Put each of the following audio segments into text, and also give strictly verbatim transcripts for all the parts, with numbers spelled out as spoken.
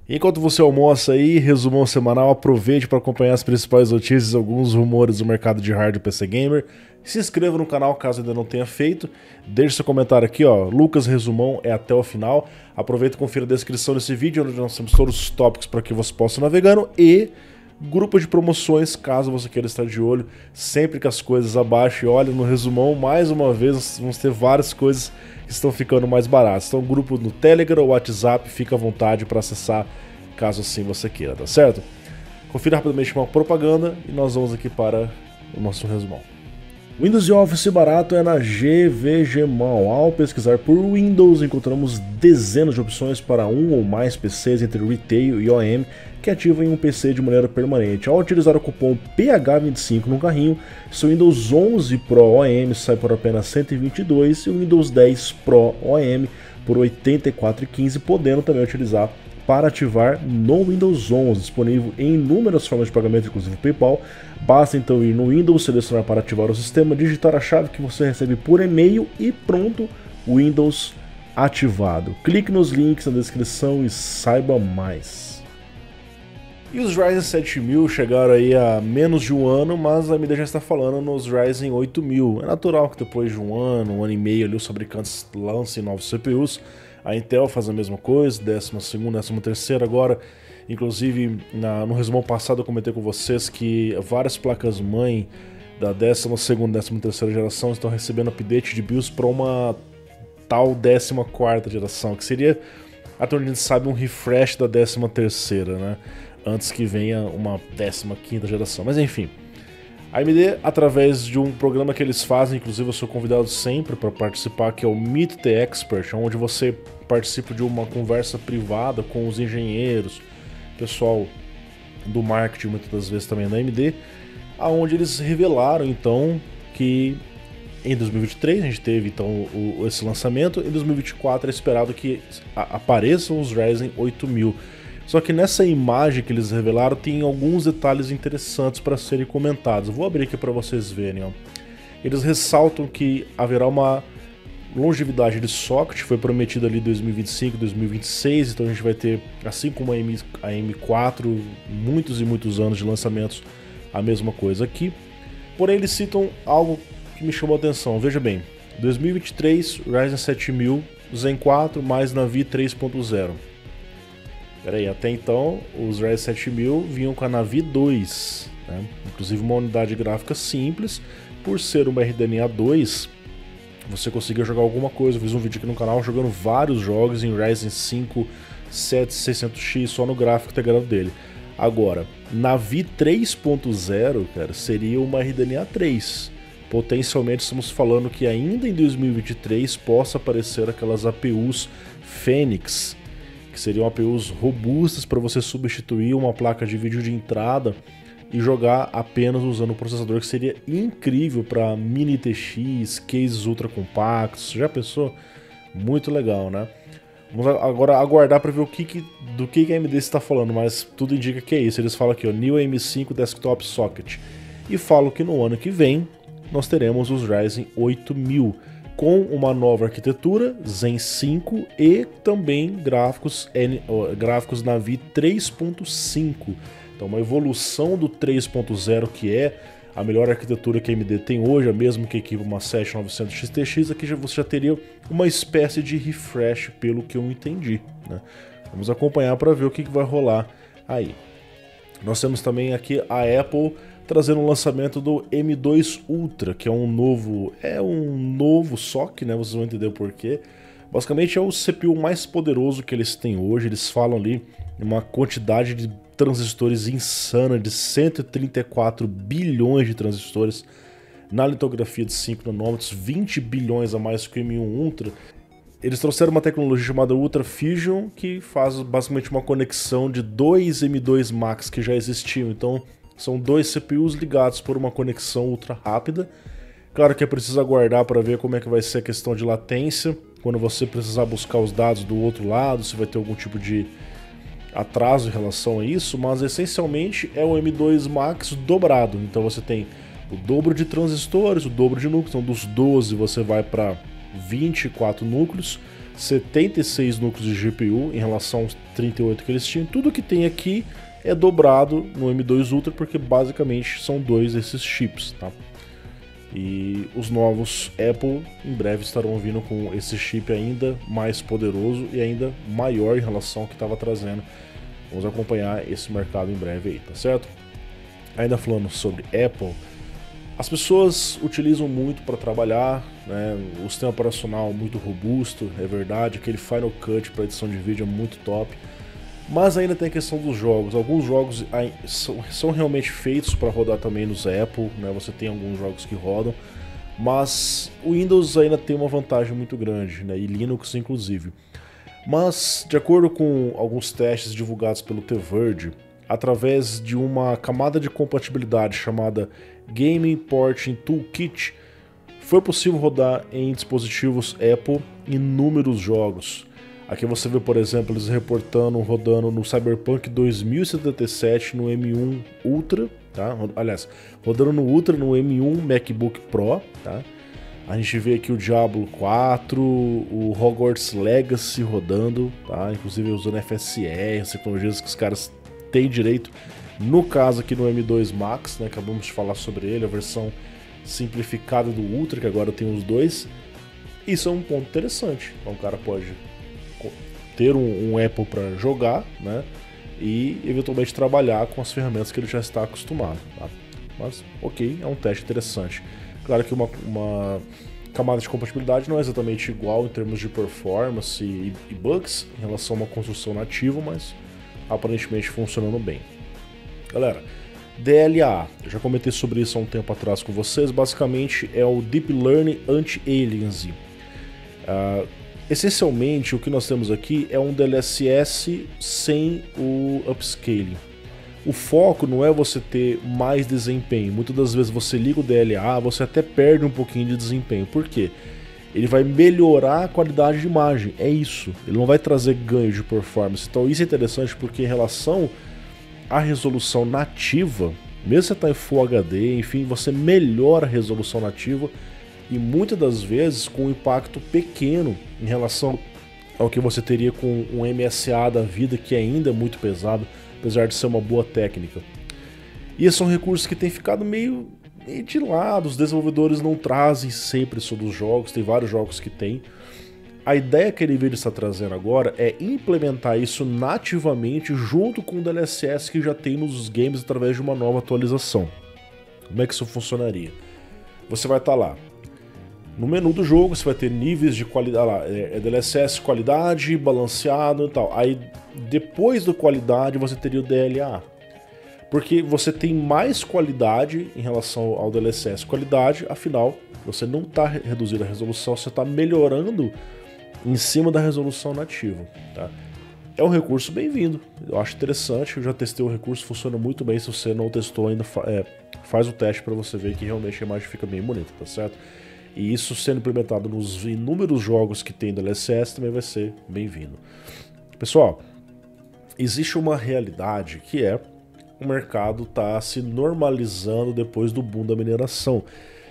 Enquanto você almoça aí, resumão semanal, aproveite para acompanhar as principais notícias e alguns rumores do mercado de hardware P C Gamer. Se inscreva no canal caso ainda não tenha feito. Deixe seu comentário aqui, ó. Lucas Resumão é até o final. Aproveita e confira a descrição desse vídeo, onde nós temos todos os tópicos para que você possa navegando e grupo de promoções, caso você queira estar de olho sempre que as coisas abaixem. Olha, no resumão, mais uma vez, vamos ter várias coisas que estão ficando mais baratas. Então, grupo no Telegram ou WhatsApp, fica à vontade para acessar, caso assim você queira, tá certo? Confira rapidamente uma propaganda e nós vamos aqui para o nosso resumão. Windows e Office barato é na GVGMall. Ao pesquisar por Windows, encontramos dezenas de opções para um ou mais P Cs entre Retail e O E M que ativam um P C de maneira permanente. Ao utilizar o cupom P H vinte e cinco no carrinho, seu Windows onze Pro O E M sai por apenas cento e vinte e dois reais e o Windows dez Pro O E M por oitenta e quatro reais e quinze centavos, podendo também utilizar para ativar no Windows onze, disponível em inúmeras formas de pagamento, inclusive PayPal. Basta então ir no Windows, selecionar para ativar o sistema, digitar a chave que você recebe por e-mail e pronto, Windows ativado. Clique nos links na descrição e saiba mais. E os Ryzen sete mil chegaram aí há menos de um ano, mas a AMD já está falando nos Ryzen oito mil. É natural que depois de um ano, um ano e meio ali, os fabricantes lancem novos C P Us. A Intel faz a mesma coisa, décima segunda, décima terceira agora. Inclusive, na, no resumão passado eu comentei com vocês que várias placas-mãe da décima segunda, décima terceira geração estão recebendo update de BIOS para uma tal décima quarta geração, que seria, até onde a gente sabe, um refresh da décima terceira, né? Antes que venha uma décima quinta geração. Mas enfim, a A M D, através de um programa que eles fazem, inclusive eu sou convidado sempre para participar, que é o Meet the Expert, onde você participa de uma conversa privada com os engenheiros, pessoal do marketing, muitas das vezes também da A M D, aonde eles revelaram então que em dois mil e vinte e três a gente teve então o, esse lançamento, em dois mil e vinte e quatro é esperado que a, apareçam os Ryzen oito mil. Só que nessa imagem que eles revelaram tem alguns detalhes interessantes para serem comentados. Eu vou abrir aqui para vocês verem. Ó. Eles ressaltam que haverá uma longevidade de socket, foi prometido ali dois mil e vinte e cinco, dois mil e vinte e seis, então a gente vai ter, assim como a M quatro, muitos e muitos anos de lançamentos, a mesma coisa aqui. Porém eles citam algo que me chamou a atenção. Veja bem, dois mil e vinte e três, Ryzen sete mil, Zen quatro mais Navi três ponto zero. Pera aí, até então os Ryzen sete mil vinham com a Navi dois, né? Inclusive uma unidade gráfica simples. Por ser uma R D N A dois, você conseguia jogar alguma coisa. Eu fiz um vídeo aqui no canal jogando vários jogos em Ryzen cinco sete seiscentos X só no gráfico integrado dele. Agora, Navi três ponto zero, cara, seria uma R D N A três. Potencialmente estamos falando que ainda em dois mil e vinte e três possa aparecer aquelas A P Us Fênix, que seriam A P Us robustas para você substituir uma placa de vídeo de entrada e jogar apenas usando o processador, que seria incrível para mini T X, cases ultra compactos. Já pensou? Muito legal, né? Vamos agora aguardar para ver o que, que do que, que a A M D está falando, mas tudo indica que é isso. Eles falam aqui, ó, New M cinco Desktop Socket, e falam que no ano que vem nós teremos os Ryzen oito mil com uma nova arquitetura, Zen cinco, e também gráficos, N, gráficos Navi três ponto cinco. Então uma evolução do três ponto zero, que é a melhor arquitetura que a A M D tem hoje, a mesma que equipa uma sete novecentos X T X, aqui já, você já teria uma espécie de refresh, pelo que eu entendi, né? Vamos acompanhar para ver o que, que vai rolar aí. Nós temos também aqui a Apple trazendo o lançamento do M dois Ultra, que é um novo, é um novo S O C, né? Vocês vão entender o porquê. Basicamente é o C P U mais poderoso que eles têm hoje. Eles falam ali uma quantidade de transistores insana, de cento e trinta e quatro bilhões de transistores na litografia de cinco nanômetros, vinte bilhões a mais que o M um Ultra. Eles trouxeram uma tecnologia chamada Ultra Fusion, que faz basicamente uma conexão de dois M dois Max que já existiam. Então são dois C P Us ligados por uma conexão ultra rápida. Claro que é preciso aguardar para ver como é que vai ser a questão de latência, quando você precisar buscar os dados do outro lado, se vai ter algum tipo de atraso em relação a isso, mas essencialmente é o M dois Max dobrado. Então você tem o dobro de transistores, o dobro de núcleos, então dos doze você vai para vinte e quatro núcleos, setenta e seis núcleos de G P U em relação aos trinta e oito que eles tinham. Tudo que tem aqui é dobrado no M dois Ultra, porque basicamente são dois desses chips, tá? E os novos Apple em breve estarão vindo com esse chip ainda mais poderoso e ainda maior em relação ao que estava trazendo. Vamos acompanhar esse mercado em breve aí, tá certo? Ainda falando sobre Apple, as pessoas utilizam muito para trabalhar, né? O sistema operacional muito robusto, é verdade, aquele Final Cut para edição de vídeo é muito top. Mas ainda tem a questão dos jogos. Alguns jogos são realmente feitos para rodar também nos Apple, né? Você tem alguns jogos que rodam, mas o Windows ainda tem uma vantagem muito grande, né? E Linux inclusive. Mas, de acordo com alguns testes divulgados pelo The Verge, através de uma camada de compatibilidade chamada Gaming Porting Toolkit, foi possível rodar em dispositivos Apple inúmeros jogos. Aqui você vê, por exemplo, eles reportando, rodando no Cyberpunk dois mil e setenta e sete no M um Ultra, tá? Aliás, rodando no Ultra no M um MacBook Pro, tá? A gente vê aqui o Diablo quatro, o Hogwarts Legacy rodando, tá? Inclusive usando F S R, as tecnologias que os caras têm direito. No caso aqui no M dois Max, né? Acabamos de falar sobre ele, a versão simplificada do Ultra, que agora tem os dois. Isso é um ponto interessante, então o cara pode ter um, um Apple para jogar, né, e eventualmente trabalhar com as ferramentas que ele já está acostumado, tá? Mas ok, é um teste interessante. Claro que uma, uma camada de compatibilidade não é exatamente igual em termos de performance e, e bugs em relação a uma construção nativa, mas aparentemente funcionando bem. Galera, D L A, eu já comentei sobre isso há um tempo atrás com vocês, basicamente é o Deep Learning Anti-Aliasing. Uh, Essencialmente, o que nós temos aqui é um D L S S sem o upscaling. O foco não é você ter mais desempenho. Muitas das vezes você liga o D L A, você até perde um pouquinho de desempenho. Por quê? Ele vai melhorar a qualidade de imagem, é isso. Ele não vai trazer ganho de performance. Então isso é interessante porque em relação à resolução nativa, mesmo se você está em Full H D, enfim, você melhora a resolução nativa e muitas das vezes com um impacto pequeno em relação ao que você teria com um M S A da vida, que ainda é muito pesado, apesar de ser uma boa técnica. E esses são recursos que têm ficado meio, meio de lado, os desenvolvedores não trazem sempre isso dos jogos, tem vários jogos que tem. A ideia que a NVIDIA está trazendo agora é implementar isso nativamente junto com o D L S S que já tem nos games através de uma nova atualização. Como é que isso funcionaria? Você vai estar lá. No menu do jogo você vai ter níveis de qualidade, lá, é D L S S qualidade, balanceado e tal. Aí depois da qualidade você teria o D L A. Porque você tem mais qualidade em relação ao D L S S qualidade, afinal você não está reduzindo a resolução, você está melhorando em cima da resolução nativa, tá? É um recurso bem-vindo, eu acho interessante, eu já testei o recurso, funciona muito bem. Se você não testou ainda, é, faz o teste para você ver que realmente a imagem fica bem bonita, tá certo? E isso sendo implementado nos inúmeros jogos que tem do D L S S também vai ser bem-vindo. Pessoal, existe uma realidade que é o mercado tá se normalizando depois do boom da mineração.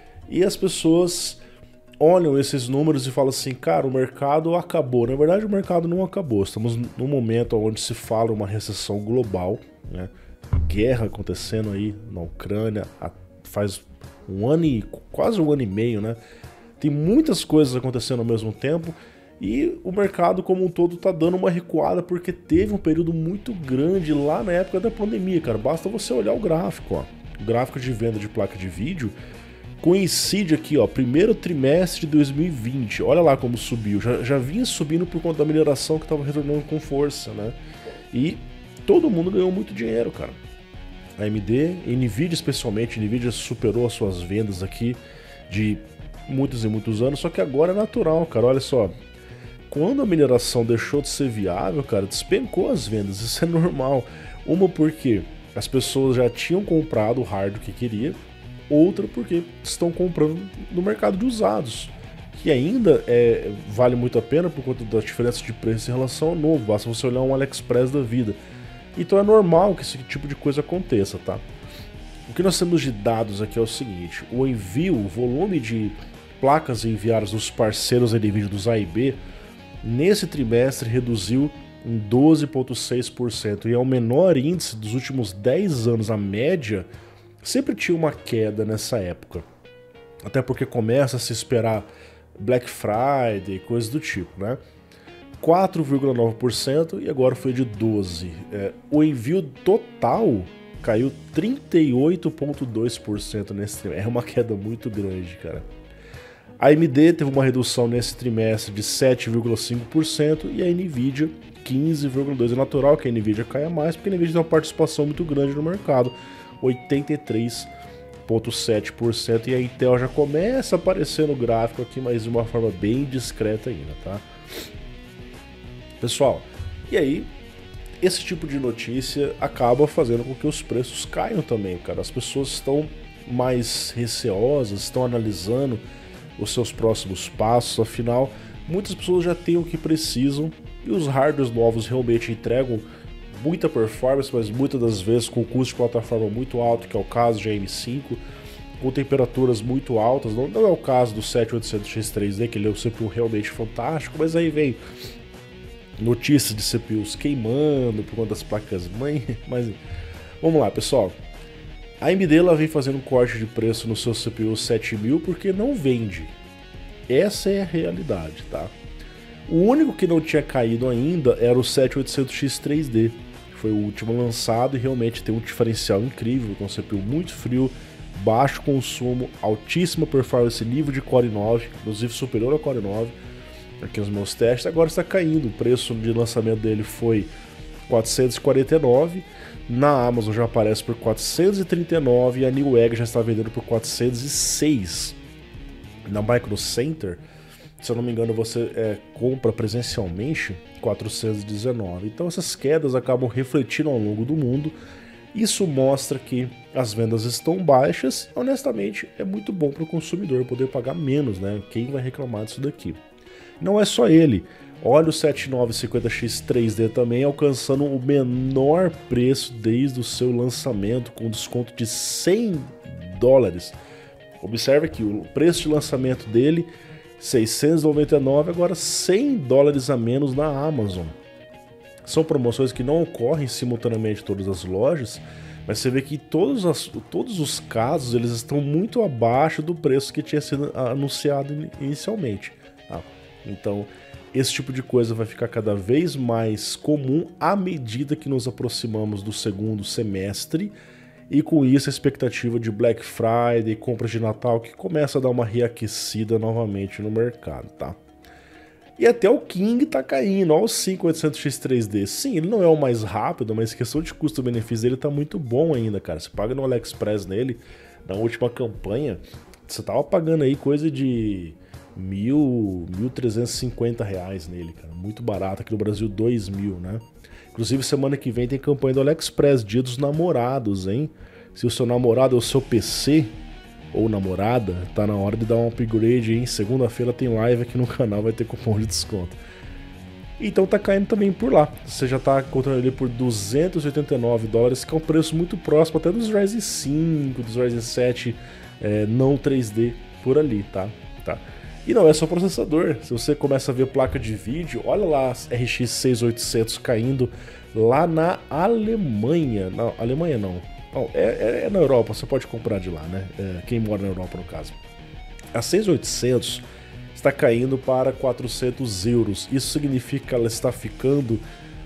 E as pessoas olham esses números e falam assim, cara, o mercado acabou. Na verdade, o mercado não acabou. Estamos num momento onde se fala uma recessão global, né? Guerra acontecendo aí na Ucrânia faz um ano e quase um ano e meio, né? Tem muitas coisas acontecendo ao mesmo tempo e o mercado como um todo tá dando uma recuada porque teve um período muito grande lá na época da pandemia, cara. Basta você olhar o gráfico, ó. O gráfico de venda de placa de vídeo coincide aqui, ó, primeiro trimestre de dois mil e vinte. Olha lá como subiu. Já, já vinha subindo por conta da mineração que estava retornando com força, né? E todo mundo ganhou muito dinheiro, cara. A A M D, NVIDIA especialmente, a NVIDIA superou as suas vendas aqui de muitos e muitos anos, só que agora é natural, cara, olha só. Quando a mineração deixou de ser viável, cara, despencou as vendas, isso é normal. Uma porque as pessoas já tinham comprado o hardware que queria, outra porque estão comprando no mercado de usados, que ainda é, vale muito a pena por conta da diferença de preço em relação ao novo, basta você olhar um AliExpress da vida. Então é normal que esse tipo de coisa aconteça, tá? O que nós temos de dados aqui é o seguinte, o envio, o volume de placas enviadas dos parceiros NVIDIA dos A e B nesse trimestre reduziu em doze vírgula seis por cento e é o menor índice dos últimos dez anos. A média sempre tinha uma queda nessa época, até porque começa a se esperar Black Friday, coisas do tipo, né? quatro vírgula nove por cento e agora foi de doze por cento. É, o envio total caiu trinta e oito vírgula dois por cento nesse trimestre. É uma queda muito grande, cara. A A M D teve uma redução nesse trimestre de sete vírgula cinco por cento e a Nvidia quinze vírgula dois por cento. É natural que a Nvidia caia mais, porque a Nvidia tem uma participação muito grande no mercado, oitenta e três vírgula sete por cento, e a Intel já começa a aparecer no gráfico aqui, mas de uma forma bem discreta ainda, tá? Pessoal, e aí, esse tipo de notícia acaba fazendo com que os preços caiam também, cara. As pessoas estão mais receosas, estão analisando os seus próximos passos, afinal, muitas pessoas já têm o que precisam e os hardwares novos realmente entregam muita performance, mas muitas das vezes com custo de plataforma muito alto, que é o caso de A M cinco, com temperaturas muito altas. Não, não é o caso do sete mil e oitocentos X três D, que ele é um C P U realmente fantástico, mas aí vem notícias de C P Us queimando por conta das placas-mãe, mas vamos lá, pessoal. A A M D ela vem fazendo um corte de preço no seu C P U sete mil porque não vende. Essa é a realidade, tá? O único que não tinha caído ainda era o sete mil e oitocentos X três D, que foi o último lançado e realmente tem um diferencial incrível, com um C P U muito frio, baixo consumo, altíssima performance, nível de Core nove, inclusive superior ao Core nove, aqui nos meus testes. Agora está caindo, o preço de lançamento dele foi quatrocentos e quarenta e nove, na Amazon já aparece por quatrocentos e trinta e nove e a Newegg já está vendendo por quatrocentos e seis. Na Micro Center, se eu não me engano, você é, compra presencialmente quatrocentos e dezenove. Então essas quedas acabam refletindo ao longo do mundo. Isso mostra que as vendas estão baixas. Honestamente, é muito bom para o consumidor poder pagar menos, né? Quem vai reclamar disso daqui? Não é só ele. Olha o sete mil novecentos e cinquenta X três D também alcançando o menor preço desde o seu lançamento, com desconto de cem dólares. Observe aqui, o preço de lançamento dele, seiscentos e noventa e nove, agora cem dólares a menos na Amazon. São promoções que não ocorrem simultaneamente em todas as lojas, mas você vê que todos, as, todos os casos eles estão muito abaixo do preço que tinha sido anunciado inicialmente. Tá? Então, esse tipo de coisa vai ficar cada vez mais comum à medida que nos aproximamos do segundo semestre, e com isso a expectativa de Black Friday, compras de Natal, que começa a dar uma reaquecida novamente no mercado, tá? E até o King tá caindo, olha o cinco mil e oitocentos X três D. Sim, ele não é o mais rápido, mas a questão de custo-benefício dele tá muito bom ainda, cara. Você paga no AliExpress nele, na última campanha, você tava pagando aí coisa de mil, mil trezentos e cinquenta reais nele, cara. Muito barato, aqui no Brasil dois mil, né? Inclusive semana que vem tem campanha do AliExpress, Dia dos Namorados, hein? Se o seu namorado é o seu P C ou namorada, tá na hora de dar um upgrade, hein? Segunda-feira tem live aqui no canal, vai ter cupom de desconto. Então tá caindo também por lá. Você já tá encontrando ele por duzentos e oitenta e nove dólares, que é um preço muito próximo até dos Ryzen cinco, dos Ryzen sete é, não três D por ali, tá? tá? E não é só processador, se você começa a ver placa de vídeo, olha lá a R X seis mil e oitocentos caindo lá na Alemanha. Não, Alemanha não, não é, é, é na Europa, você pode comprar de lá, né? É, quem mora na Europa no caso. A seis mil e oitocentos está caindo para quatrocentos euros, isso significa que ela está ficando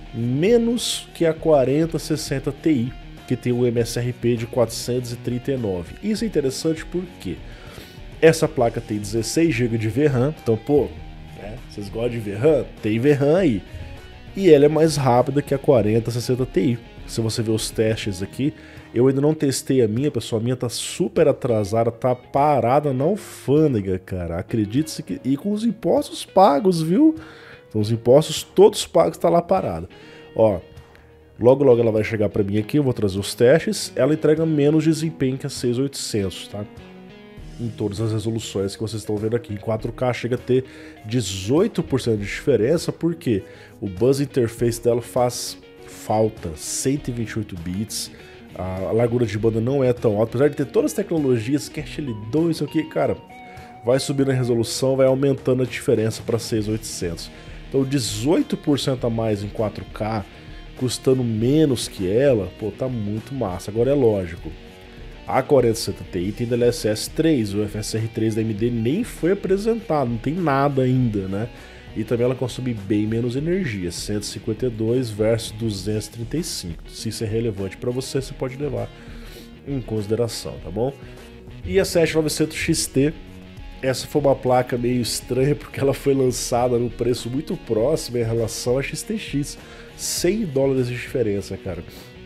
menos que a quarenta sessenta Ti, que tem o M S R P de quatrocentos e trinta e nove. Isso é interessante porque essa placa tem dezesseis gigas de V RAM, então, pô, né, vocês gostam de V RAM? Tem V RAM aí. E ela é mais rápida que a quarenta sessenta Ti. Se você ver os testes aqui, eu ainda não testei a minha, pessoal, a minha tá super atrasada, tá parada na alfândega, cara. Acredite-se que... E com os impostos pagos, viu? Então os impostos todos pagos, tá lá parada. Ó, logo logo ela vai chegar pra mim aqui, eu vou trazer os testes. Ela entrega menos desempenho que a seis mil e oitocentos, tá? Em todas as resoluções que vocês estão vendo aqui. Em quatro K chega a ter dezoito por cento de diferença, porque o bus interface dela faz falta, cento e vinte e oito bits, a largura de banda não é tão alta, apesar de ter todas as tecnologias, Cache L dois, isso aqui, cara, vai subindo a resolução, vai aumentando a diferença para seis mil e oitocentos. Então dezoito por cento a mais em quatro K, custando menos que ela, pô, tá muito massa. Agora é lógico, a quarenta sessenta Ti tem D L S S três, o F S R três da A M D nem foi apresentado, não tem nada ainda, né? E também ela consome bem menos energia, cento e cinquenta e dois versus duzentos e trinta e cinco. Se isso é relevante para você, você pode levar em consideração, tá bom? E a sete novecentos X T, essa foi uma placa meio estranha porque ela foi lançada num preço muito próximo em relação a X T X, cem dólares de diferença, cara.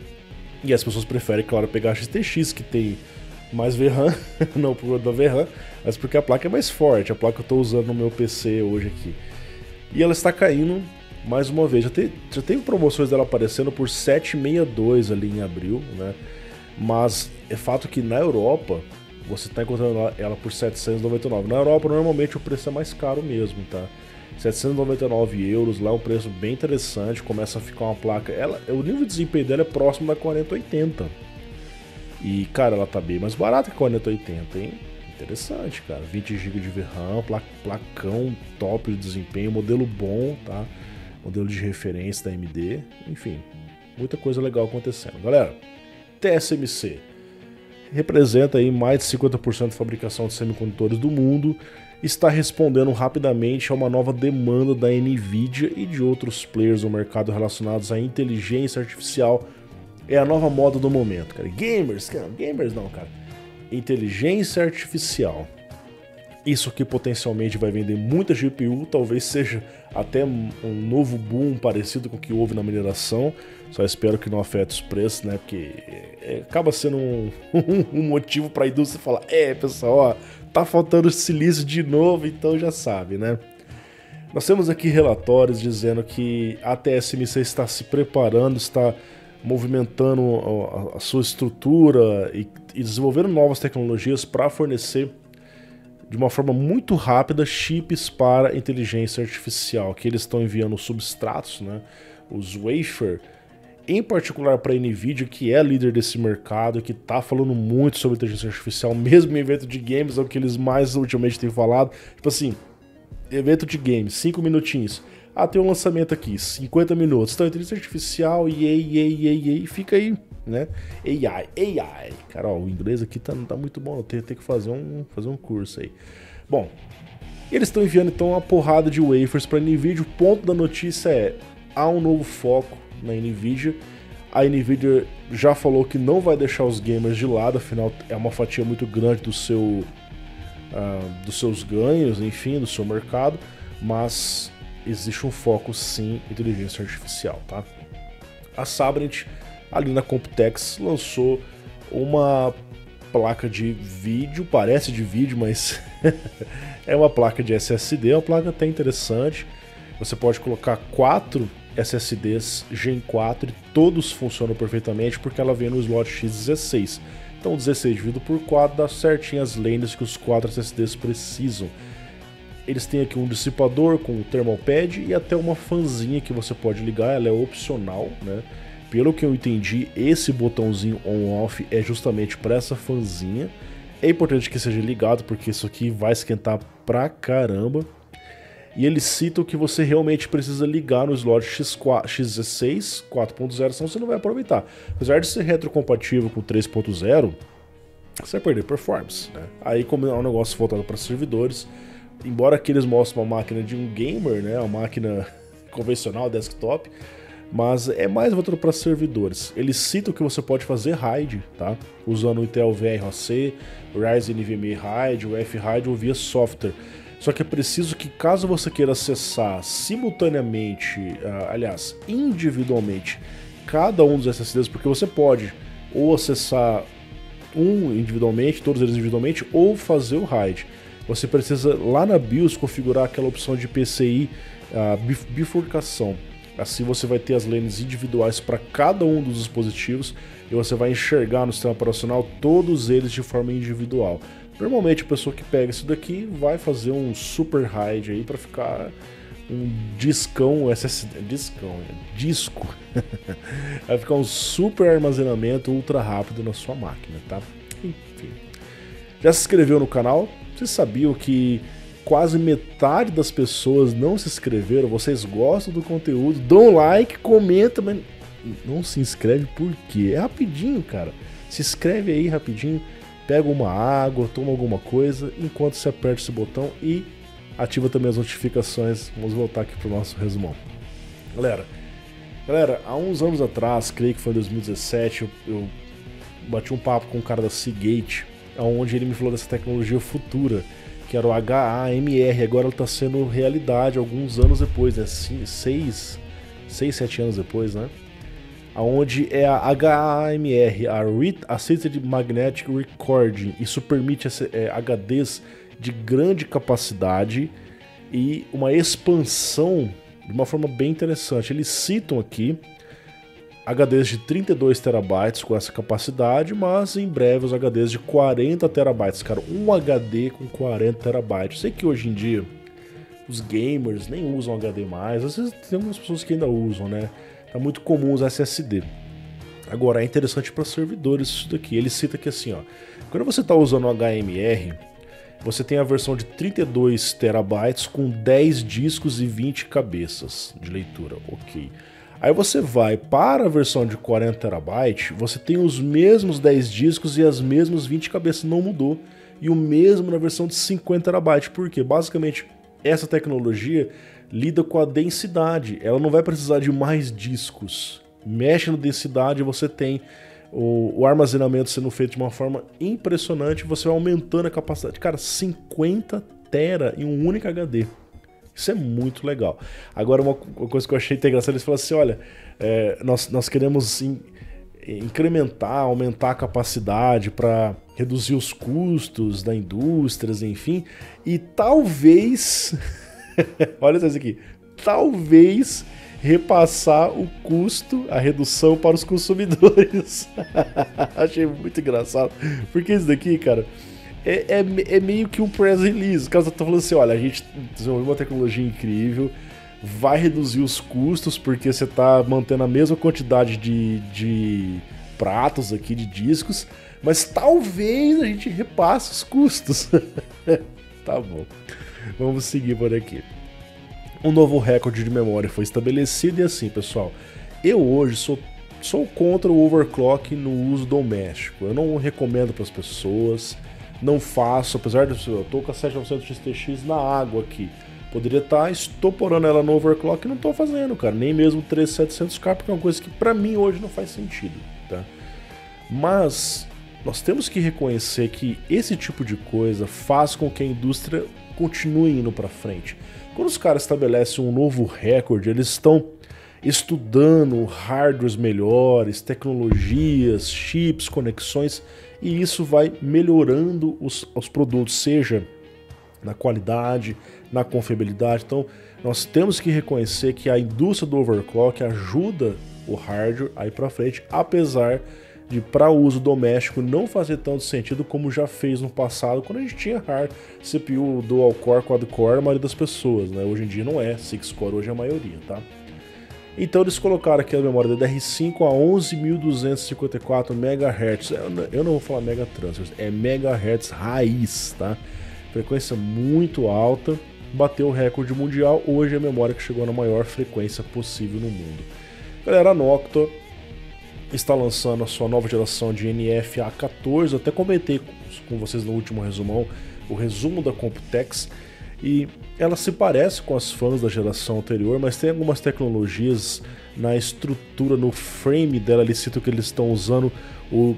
E as pessoas preferem, claro, pegar a X T X, que tem mais V RAM, não por conta da V RAM, mas porque a placa é mais forte, a placa que eu estou usando no meu P C hoje aqui. E ela está caindo mais uma vez, já, te, já teve promoções dela aparecendo por setecentos e sessenta e dois ali em abril, né? Mas é fato que na Europa você está encontrando ela por setecentos e noventa e nove. Na Europa normalmente o preço é mais caro mesmo, tá? setecentos e noventa e nove euros, lá é um preço bem interessante, começa a ficar uma placa, ela, o nível de desempenho dela é próximo da quarenta oitenta. E cara, ela tá bem mais barata que a quarenta oitenta, hein? Interessante, cara, vinte gigas de V RAM, placão top de desempenho, modelo bom, tá? Modelo de referência da A M D, enfim, muita coisa legal acontecendo. Galera, T S M C representa aí mais de cinquenta por cento da fabricação de semicondutores do mundo, está respondendo rapidamente a uma nova demanda da Nvidia e de outros players no mercado relacionados à inteligência artificial. É a nova moda do momento, cara. Gamers, cara, gamers não, cara. Inteligência artificial. Isso aqui potencialmente vai vender muita G P U, talvez seja até um novo boom parecido com o que houve na mineração. Só espero que não afete os preços, né? Porque é, acaba sendo um, um motivo para a indústria falar: é, pessoal, ó, tá faltando silício de novo, então já sabe, né? Nós temos aqui relatórios dizendo que a T S M C está se preparando, está movimentando a, a sua estrutura e, e desenvolvendo novas tecnologias para fornecer de uma forma muito rápida chips para inteligência artificial, que eles estão enviando substratos, né, os wafer, em particular para a Nvidia, que é a líder desse mercado, que está falando muito sobre inteligência artificial, mesmo em evento de games, é o que eles mais ultimamente têm falado. Tipo assim, evento de games, cinco minutinhos. Ah, tem um lançamento aqui, cinquenta minutos. Então, inteligência artificial, e aí, e aí, e fica aí, né? A I, A I. Cara, ó, o inglês aqui tá, não tá muito bom, eu tenho, tenho que fazer um, fazer um curso aí. Bom, eles estão enviando então uma porrada de wafers para a Nvidia. O ponto da notícia é: há um novo foco na Nvidia. A Nvidia já falou que não vai deixar os gamers de lado, afinal é uma fatia muito grande do seu, uh, dos seus ganhos, enfim, do seu mercado, mas existe um foco sim em inteligência artificial, tá? A Sabrent, ali na Computex, lançou uma placa de vídeo, parece de vídeo, mas é uma placa de S S D, é uma placa até interessante. Você pode colocar quatro S S Ds Gen quatro e todos funcionam perfeitamente porque ela vem no slot X dezesseis. Então dezesseis dividido por quatro dá certinho as lanes que os quatro S S Ds precisam. Eles têm aqui um dissipador com um thermal pad e até uma fanzinha que você pode ligar, ela é opcional, né? Pelo que eu entendi, esse botãozinho on-off é justamente para essa fanzinha. É importante que seja ligado porque isso aqui vai esquentar pra caramba. E eles citam que você realmente precisa ligar no slot X dezesseis quatro ponto zero, senão você não vai aproveitar. Apesar de ser retrocompatível com três ponto zero, você vai perder performance, né? Aí, como é um negócio voltado para servidores, embora aqui eles mostrem uma máquina de um gamer, né, uma máquina convencional, desktop, mas é mais voltado para servidores. Eles citam que você pode fazer RAID, tá? Usando o Intel V R O C, o Ryzen N V M e RAID, o F-RAID ou via software. Só que é preciso que, caso você queira acessar simultaneamente, uh, aliás, individualmente, cada um dos S S Ds, porque você pode ou acessar um individualmente, todos eles individualmente, ou fazer o RAID. Você precisa, lá na BIOS, configurar aquela opção de P C I uh, bifurcação. Assim você vai ter as lanes individuais para cada um dos dispositivos e você vai enxergar no sistema operacional todos eles de forma individual. Normalmente a pessoa que pega isso daqui vai fazer um super RAID aí para ficar um discão S S D, discão, disco, vai ficar um super armazenamento ultra rápido na sua máquina, tá? Enfim. Já se inscreveu no canal? Vocês sabiam que quase metade das pessoas não se inscreveram. Vocês gostam do conteúdo, dão like, comenta, mas não se inscreve por quê? É rapidinho, cara. Se inscreve aí rapidinho, pega uma água, toma alguma coisa, enquanto você aperta esse botão e ativa também as notificações. Vamos voltar aqui pro nosso resumão. Galera, galera, há uns anos atrás, creio que foi em dois mil e dezessete, eu, eu bati um papo com um cara da Seagate, onde ele me falou dessa tecnologia futura, que era o H A M R. Agora ela está sendo realidade alguns anos depois, né? seis, sete anos depois, né? Onde é a H A M R, a Assisted Magnetic Recording. Isso permite é, H Ds de grande capacidade e uma expansão de uma forma bem interessante. Eles citam aqui H Ds de trinta e dois terabytes com essa capacidade, mas em breve os H Ds de quarenta terabytes. Cara, um H D com quarenta terabytes. Sei que hoje em dia os gamers nem usam H D mais, às vezes tem algumas pessoas que ainda usam, né? Tá muito comum usar S S D. Agora, é interessante para servidores isso daqui. Ele cita que assim, ó, quando você está usando o H M R, você tem a versão de trinta e dois terabytes com dez discos e vinte cabeças de leitura, ok. Aí você vai para a versão de quarenta terabytes, você tem os mesmos dez discos e as mesmas vinte cabeças, não mudou. E o mesmo na versão de cinquenta terabytes, porque basicamente essa tecnologia lida com a densidade, ela não vai precisar de mais discos. Mexe na densidade, você tem o, o armazenamento sendo feito de uma forma impressionante, você vai aumentando a capacidade. Cara, cinquenta tera em um único H D. Isso é muito legal. Agora, uma coisa que eu achei engraçada, eles falaram assim, olha, é, nós, nós queremos in, incrementar, aumentar a capacidade para reduzir os custos da indústria, enfim, e talvez, olha isso aqui, talvez repassar o custo, a redução para os consumidores. Achei muito engraçado, porque isso daqui, cara, É, é, é meio que um press release. O cara tá falando assim, olha, a gente desenvolveu uma tecnologia incrível, vai reduzir os custos porque você tá mantendo a mesma quantidade de, de pratos aqui, de discos, mas talvez a gente repasse os custos. Tá bom, vamos seguir por aqui. Um novo recorde de memória foi estabelecido e assim, pessoal, eu hoje sou, sou contra o overclock no uso doméstico. Eu não recomendo para as pessoas. Não faço, apesar de eu tô com a sete mil e novecentos X T X na água aqui. Poderia estar estoporando ela no overclock e não tô fazendo, cara. Nem mesmo três mil e setecentos K, porque é uma coisa que pra mim hoje não faz sentido, tá? Mas nós temos que reconhecer que esse tipo de coisa faz com que a indústria continue indo pra frente. Quando os caras estabelecem um novo recorde, eles estão estudando hardwares melhores, tecnologias, chips, conexões, e isso vai melhorando os, os produtos, seja na qualidade, na confiabilidade. Então, nós temos que reconhecer que a indústria do overclock ajuda o hardware a ir para frente, apesar de, para uso doméstico, não fazer tanto sentido como já fez no passado, quando a gente tinha hard C P U dual core, quad core, a maioria das pessoas, né? Hoje em dia não é, six core hoje é a maioria, tá? Então eles colocaram aqui a memória D D R cinco a onze mil duzentos e cinquenta e quatro megahertz. Eu não vou falar megatransfers, é megahertz raiz, tá? Frequência muito alta, bateu o recorde mundial. Hoje é a memória que chegou na maior frequência possível no mundo. Galera, a Noctua está lançando a sua nova geração de N F A quatorze. Eu até comentei com vocês no último resumão, o resumo da Computex. E ela se parece com as fãs da geração anterior, mas tem algumas tecnologias na estrutura, no frame dela. Eles citam que eles estão usando o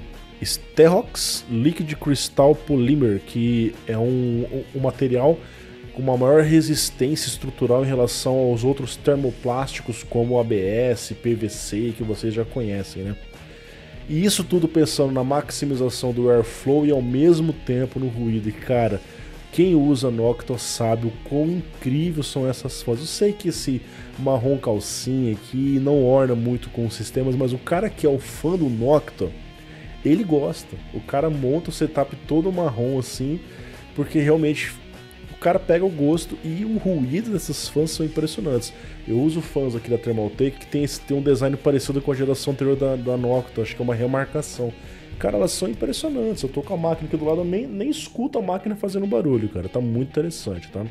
Stereox Liquid Crystal Polymer, que é um, um material com uma maior resistência estrutural em relação aos outros termoplásticos como A B S, P V C, que vocês já conhecem, né? E isso tudo pensando na maximização do airflow e ao mesmo tempo no ruído. E cara, quem usa Noctua sabe o quão incrível são essas fãs. Eu sei que esse marrom calcinha aqui não orna muito com os sistemas, mas o cara que é o fã do Noctua, ele gosta. O cara monta o setup todo marrom assim, porque realmente o cara pega o gosto e o ruído dessas fãs são impressionantes. Eu uso fãs aqui da Thermaltake que tem, esse, tem um design parecido com a geração anterior da, da Noctua, acho que é uma remarcação. cara, elas são impressionantes. Eu tô com a máquina aqui do lado, eu nem, nem escuto a máquina fazendo barulho, cara. Tá muito interessante, tá?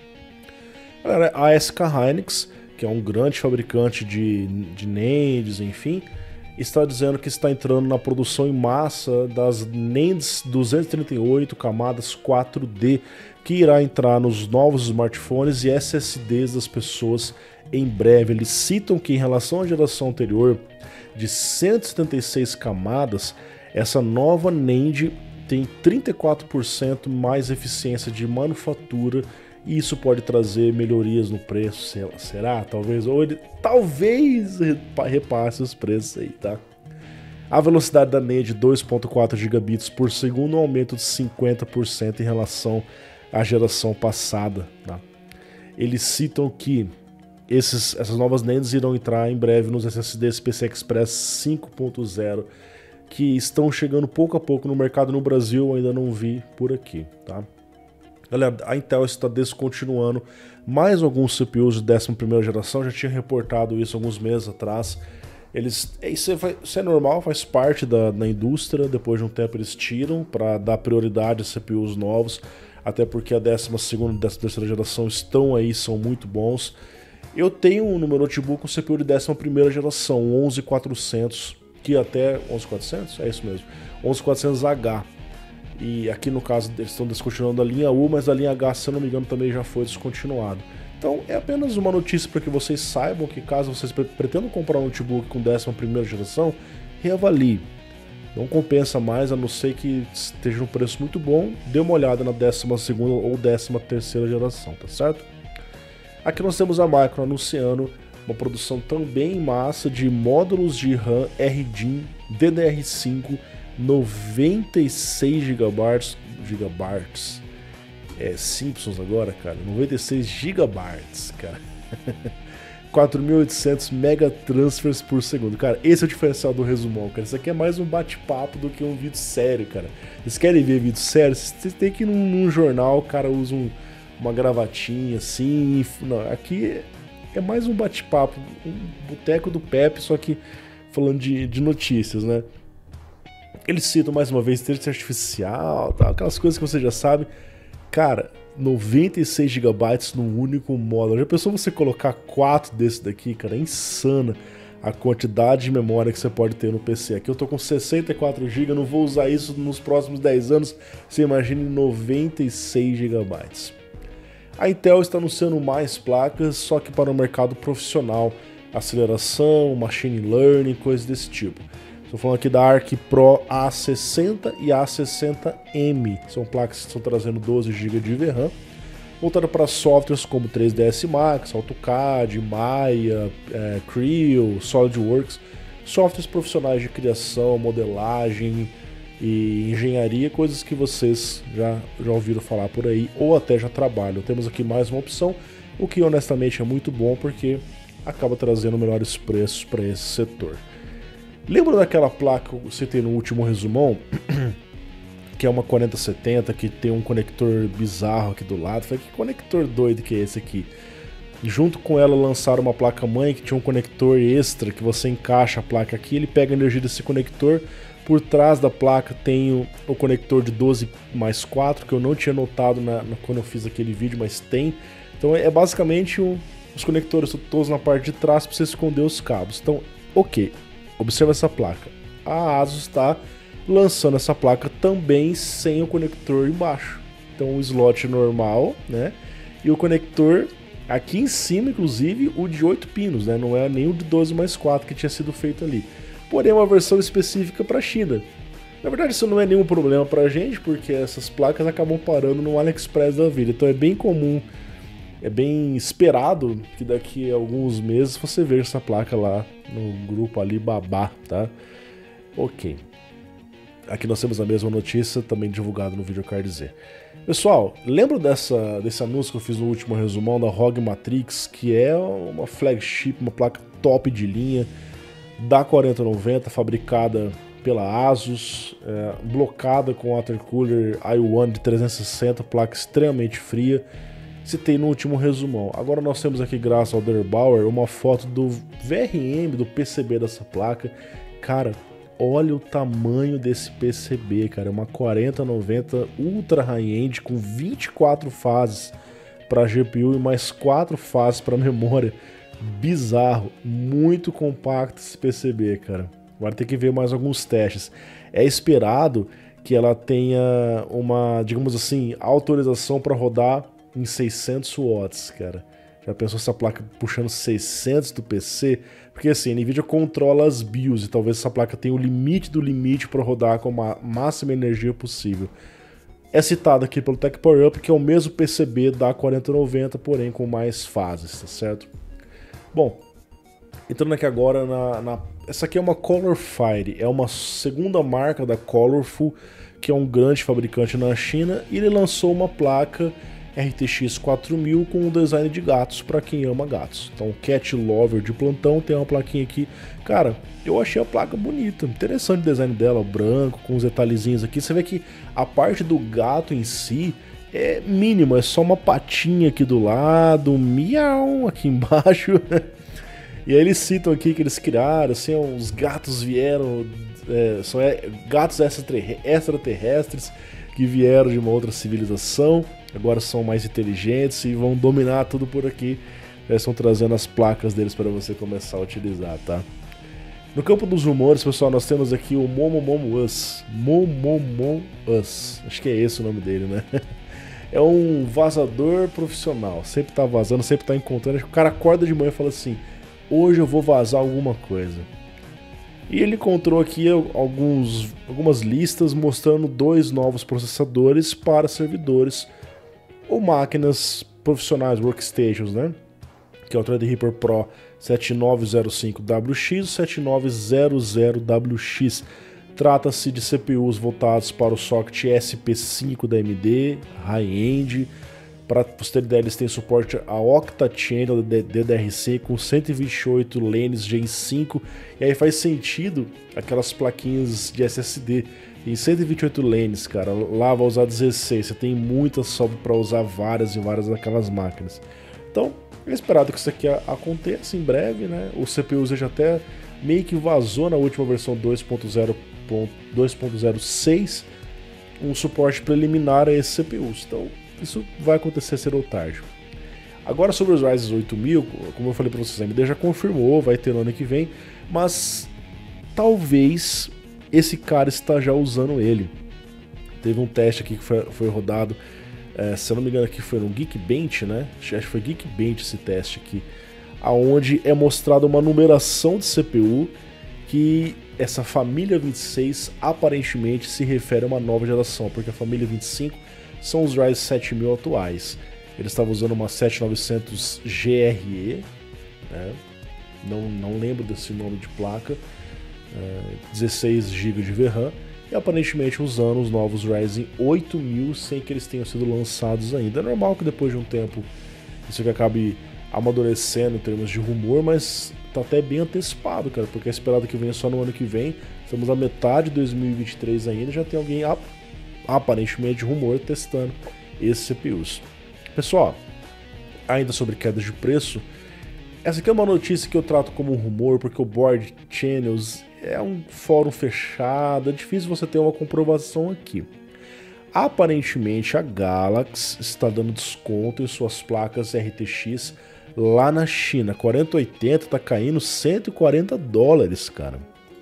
Galera, a A S K Hynix, que é um grande fabricante de, de NANDs, enfim, está dizendo que está entrando na produção em massa das NANDs duzentos e trinta e oito camadas quatro D, que irá entrar nos novos smartphones e S S Ds das pessoas em breve. Eles citam que em relação à geração anterior de cento e setenta e seis camadas, essa nova NAND tem trinta e quatro por cento mais eficiência de manufatura e isso pode trazer melhorias no preço, sei lá, será? Talvez, ou ele talvez repasse os preços aí, tá? A velocidade da NAND dois ponto quatro gigabits por segundo, um aumento de cinquenta por cento em relação à geração passada, tá? Eles citam que esses, essas novas NANDs irão entrar em breve nos S S Ds P C I Express cinco ponto zero, que estão chegando pouco a pouco no mercado. No Brasil eu ainda não vi por aqui, tá? Galera, a Intel está descontinuando mais alguns C P Us de décima primeira geração, já tinha reportado isso alguns meses atrás. Eles, isso, é, isso é normal, faz parte da, da indústria, depois de um tempo eles tiram para dar prioridade a C P Us novos, até porque a décima segunda e décima terceira geração estão aí, são muito bons. Eu tenho no meu notebook um C P U de décima primeira geração, onze mil e quatrocentos, que até onze mil e quatrocentos? É isso mesmo, onze mil e quatrocentos H. E aqui no caso eles estão descontinuando a linha U, mas a linha H, se eu não me engano, também já foi descontinuado. Então é apenas uma notícia para que vocês saibam que caso vocês pretendam comprar um notebook com décima primeira geração, reavalie. Não compensa mais, a não ser que esteja um preço muito bom, dê uma olhada na décima segunda ou décima terceira geração, tá certo? Aqui nós temos a Micron anunciando uma produção também em massa de módulos de RAM R D I M D D R cinco noventa e seis gigabytes, gigabytes, é Simpsons agora, cara, noventa e seis gigabytes, cara, quatro mil e oitocentos megatransfers por segundo, cara, esse é o diferencial do resumão, cara, isso aqui é mais um bate-papo do que um vídeo sério, cara. Vocês querem ver vídeo sério? Vocês tem que ir num, num jornal, o cara usa um, uma gravatinha assim, não, aqui é mais um bate-papo, um boteco do Pepe, só que falando de, de notícias, né? Eles citam mais uma vez inteligência artificial, tal, aquelas coisas que você já sabe. Cara, noventa e seis gigabytes num único módulo. Já pensou você colocar quatro desse daqui, cara? É insana a quantidade de memória que você pode ter no P C. Aqui eu tô com sessenta e quatro gigas, não vou usar isso nos próximos dez anos. Você imagine noventa e seis gigabytes. A Intel está anunciando mais placas, só que para o mercado profissional. Aceleração, machine learning, coisas desse tipo. Estou falando aqui da Arc Pro A sessenta e A sessenta M. São placas que estão trazendo doze gigas de V RAM. Voltada para softwares como três D S Max, AutoCAD, Maya, é, Creo, SolidWorks. Softwares profissionais de criação, modelagem e engenharia, coisas que vocês já, já ouviram falar por aí ou até já trabalham. Temos aqui mais uma opção, o que honestamente é muito bom porque acaba trazendo melhores preços para esse setor. Lembra daquela placa que eu citei no último resumão? Que é uma quarenta setenta, que tem um conector bizarro aqui do lado. Falei, que conector doido que é esse aqui? Junto com ela lançaram uma placa-mãe que tinha um conector extra, que você encaixa a placa aqui, ele pega a energia desse conector. Por trás da placa tem o, o conector de doze mais quatro, que eu não tinha notado na, na, quando eu fiz aquele vídeo, mas tem. Então é basicamente um, os conectores todos na parte de trás para você esconder os cabos. Então, ok. Observa essa placa. A ASUS está lançando essa placa também sem o conector embaixo. Então o slot normal, né? E o conector aqui em cima, inclusive, o de oito pinos, né? Não é nem o de doze mais quatro que tinha sido feito ali. Porém, é uma versão específica para a China. Na verdade, isso não é nenhum problema para a gente, porque essas placas acabam parando no AliExpress da vida. Então é bem comum, é bem esperado que daqui a alguns meses você veja essa placa lá no grupo Alibaba, tá? Ok. Aqui nós temos a mesma notícia, também divulgada no Videocard Z. Pessoal, lembra dessa, desse anúncio que eu fiz no último resumão da R O G Matrix, que é uma flagship, uma placa top de linha da quarenta noventa, fabricada pela ASUS, é, blocada com watercooler i um de trezentos e sessenta, placa extremamente fria. Citei no último resumão. Agora nós temos aqui, graças ao Derbauer, uma foto do V R M, do P C B dessa placa. Cara, olha o tamanho desse P C B, cara. É uma quarenta noventa Ultra High-End com vinte e quatro fases para G P U e mais quatro fases para memória. Bizarro, muito compacto esse P C B, cara. Agora tem que ver mais alguns testes. É esperado que ela tenha uma, digamos assim, autorização para rodar em seiscentos watts, cara. Já pensou essa placa puxando seiscentos do P C? Porque assim, a NVIDIA controla as BIOS e talvez essa placa tenha o limite do limite para rodar com a máxima energia possível. É citado aqui pelo Tech Power Up que é o mesmo P C B da quarenta noventa, porém com mais fases, tá certo? Bom, entrando aqui agora na, na... Essa aqui é uma Colorfire, é uma segunda marca da Colorful, que é um grande fabricante na China, e ele lançou uma placa R T X quatro mil com um design de gatos para quem ama gatos. Então, Cat Lover de plantão tem uma plaquinha aqui. Cara, eu achei a placa bonita, interessante o design dela, branco, com os detalhezinhos aqui. Você vê que a parte do gato em si é mínima, é só uma patinha aqui do lado, um miau aqui embaixo. E aí eles citam aqui que eles criaram, assim, os gatos vieram, é, são é, gatos extraterrestres que vieram de uma outra civilização, agora são mais inteligentes e vão dominar tudo por aqui. Eles estão trazendo as placas deles para você começar a utilizar, tá? No campo dos rumores, pessoal, nós temos aqui o Momomomus, Momomomus, acho que é esse o nome dele, né? É um vazador profissional, sempre tá vazando, sempre tá encontrando. O cara acorda de manhã e fala assim: hoje eu vou vazar alguma coisa. E ele encontrou aqui alguns, algumas listas mostrando dois novos processadores para servidores ou máquinas profissionais, workstations, né? Que é o Threadripper Pro sete nove zero cinco W X e sete nove zero zero W X. Trata-se de C P Us voltados para o socket S P cinco da A M D, high-end. Para você ter ideia, eles têm suporte a Octa-Channel D D R C com cento e vinte e oito lanes Gen cinco. E aí faz sentido aquelas plaquinhas de S S D. Tem cento e vinte e oito lanes, cara. Lá vai usar dezesseis. Você tem muita sobra para usar várias e várias daquelas máquinas. Então, é esperado que isso aqui aconteça em breve, né? O C P U já até meio que vazou na última versão dois ponto zero ponto seis um suporte preliminar a esses C P Us. Então, isso vai acontecer cedo ou tarde. Agora sobre os Ryzen oito mil, como eu falei para vocês, a AMD já confirmou, vai ter no ano que vem, mas talvez esse cara está já usando ele. Teve um teste aqui que foi, foi rodado, é, se eu não me engano aqui foi no Geekbench, né? Acho que foi Geekbench esse teste aqui, aonde é mostrada uma numeração de C P U que essa família vinte e seis aparentemente se refere a uma nova geração, porque a família vinte e cinco são os Ryzen sete mil atuais. Eles estavam usando uma sete mil e novecentos G R E, né? não, não lembro desse nome de placa, é, dezesseis gigas de V RAM, e aparentemente usando os novos Ryzen oito mil sem que eles tenham sido lançados ainda. É normal que depois de um tempo isso aqui acabe amadurecendo em termos de rumor, mas tá até bem antecipado, cara, porque é esperado que venha só no ano que vem. Estamos na metade de dois mil e vinte e três ainda, já tem alguém aparentemente rumor testando esses C P Us. Pessoal, ainda sobre queda de preço, essa aqui é uma notícia que eu trato como um rumor, porque o Board Channels é um fórum fechado, é difícil você ter uma comprovação aqui. Aparentemente a Galaxy está dando desconto em suas placas R T X lá na China. quarenta oitenta está caindo cento e quarenta dólares, cara.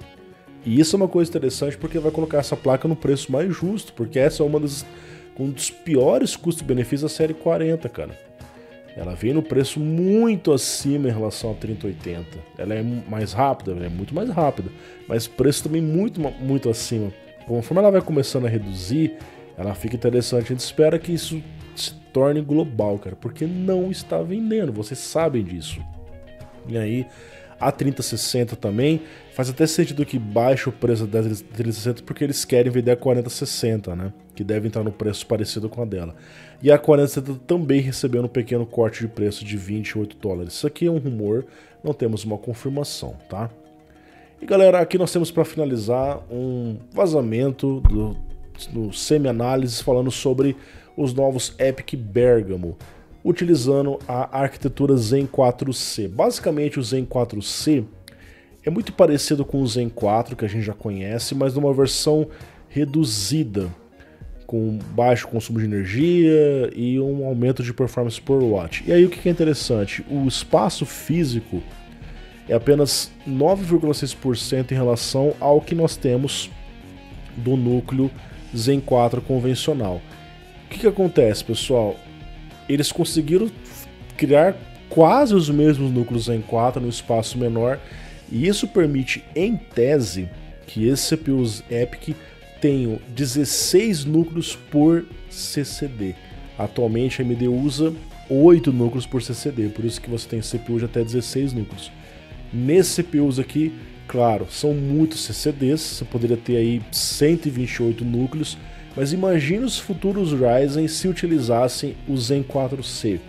E isso é uma coisa interessante porque vai colocar essa placa no preço mais justo, porque essa é uma das, um dos piores custo-benefício da série quarenta, cara. Ela vem no preço muito acima em relação a trinta oitenta. Ela é mais rápida, ela é muito mais rápida, mas o preço também muito, muito acima. Conforme ela vai começando a reduzir, ela fica interessante. A gente espera que isso se torne global, cara, porque não está vendendo, vocês sabem disso. E aí, a trinta sessenta também faz até sentido que baixe o preço da trinta sessenta porque eles querem vender a quarenta sessenta, né? Que deve entrar no preço parecido com a dela. E a quarenta sessenta também recebeu um pequeno corte de preço de vinte e oito dólares. Isso aqui é um rumor, não temos uma confirmação, tá? E galera, aqui nós temos para finalizar um vazamento do, do semi-análise falando sobre os novos EPYC Bergamo, utilizando a arquitetura Zen quatro C. Basicamente o Zen quatro C É muito parecido com o Zen quatro, que a gente já conhece, mas numa versão reduzida, com baixo consumo de energia e um aumento de performance por watt. E aí o que é interessante? O espaço físico é apenas nove vírgula seis por cento em relação ao que nós temos do núcleo Zen quatro convencional. O que, que acontece, pessoal? Eles conseguiram criar quase os mesmos núcleos Zen quatro no espaço menor, e isso permite, em tese, que esses C P Us EPIC tenham dezesseis núcleos por C C D. Atualmente a A M D usa oito núcleos por C C D, por isso que você tem C P U de até dezesseis núcleos. Nesses C P Us aqui, claro, são muitos C C Ds, você poderia ter aí cento e vinte e oito núcleos, mas imagine os futuros Ryzen se utilizassem o Zen quatro C.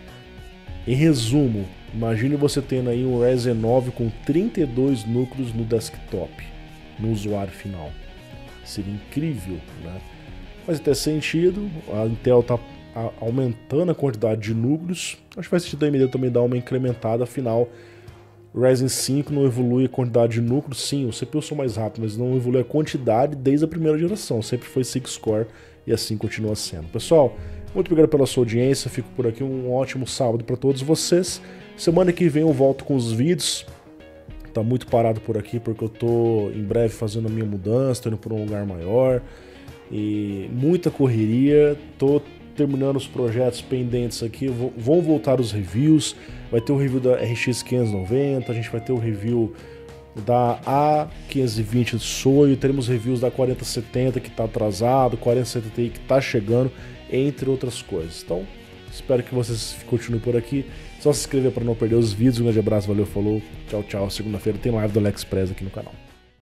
Em resumo, imagine você tendo aí um Ryzen nove com trinta e dois núcleos no desktop, no usuário final. Seria incrível, né? Faz até sentido, a Intel está aumentando a quantidade de núcleos, acho que faz sentido a A M D também dar uma incrementada, afinal, o Ryzen cinco não evolui a quantidade de núcleos, sim, os C P Us são mais rápidos, mas não evolui a quantidade desde a primeira geração, sempre foi seis core e assim continua sendo. Pessoal, muito obrigado pela sua audiência, fico por aqui, um ótimo sábado para todos vocês. Semana que vem eu volto com os vídeos, tá muito parado por aqui porque eu tô em breve fazendo a minha mudança, tô indo para um lugar maior e muita correria, tô terminando os projetos pendentes aqui, vão voltar os reviews, vai ter o review da R X quinhentos e noventa, a gente vai ter o review da A quinhentos e vinte Soio, teremos reviews da quarenta setenta que está atrasado, quarenta setenta Ti que está chegando, entre outras coisas. Então, espero que vocês continuem por aqui. Só se inscrever para não perder os vídeos. Um grande abraço, valeu, falou, tchau, tchau. Segunda-feira tem live do AliExpress aqui no canal.